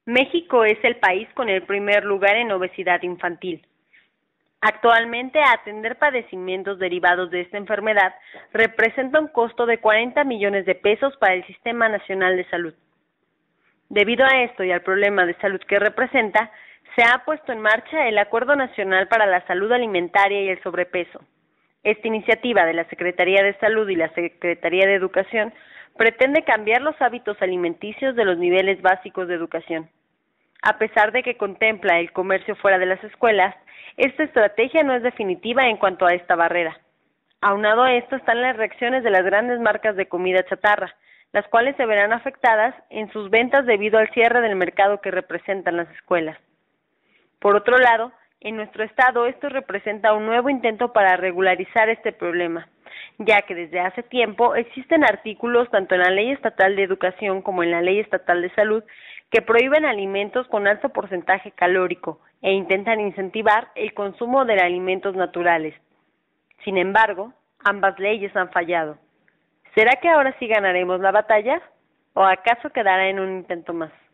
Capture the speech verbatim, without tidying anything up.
México es el país con el primer lugar en obesidad infantil. Actualmente, atender padecimientos derivados de esta enfermedad representa un costo de cuarenta millones de pesos para el Sistema Nacional de Salud. Debido a esto y al problema de salud que representa, se ha puesto en marcha el Acuerdo Nacional para la Salud Alimentaria y el Sobrepeso. Esta iniciativa de la Secretaría de Salud y la Secretaría de Educación pretende cambiar los hábitos alimenticios de los niveles básicos de educación. A pesar de que contempla el comercio fuera de las escuelas, esta estrategia no es definitiva en cuanto a esta barrera. Aunado a esto están las reacciones de las grandes marcas de comida chatarra, las cuales se verán afectadas en sus ventas debido al cierre del mercado que representan las escuelas. Por otro lado, en nuestro estado esto representa un nuevo intento para regularizar este problema, ya que desde hace tiempo existen artículos tanto en la Ley Estatal de Educación como en la Ley Estatal de Salud que prohíben alimentos con alto porcentaje calórico e intentan incentivar el consumo de alimentos naturales. Sin embargo, ambas leyes han fallado. ¿Será que ahora sí ganaremos la batalla? ¿O acaso quedará en un intento más?